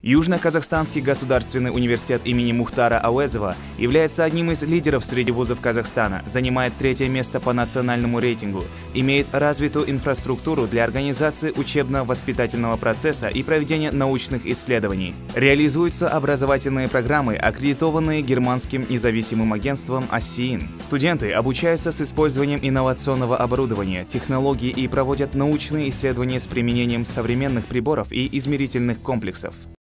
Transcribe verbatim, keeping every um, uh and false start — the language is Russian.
Южно-Казахстанский государственный университет имени Мухтара Ауэзова является одним из лидеров среди вузов Казахстана, занимает третье место по национальному рейтингу, имеет развитую инфраструктуру для организации учебно-воспитательного процесса и проведения научных исследований. Реализуются образовательные программы, аккредитованные германским независимым агентством АССИИН. Студенты обучаются с использованием инновационного оборудования, технологий и проводят научные исследования с применением современных приборов и измерительных комплексов.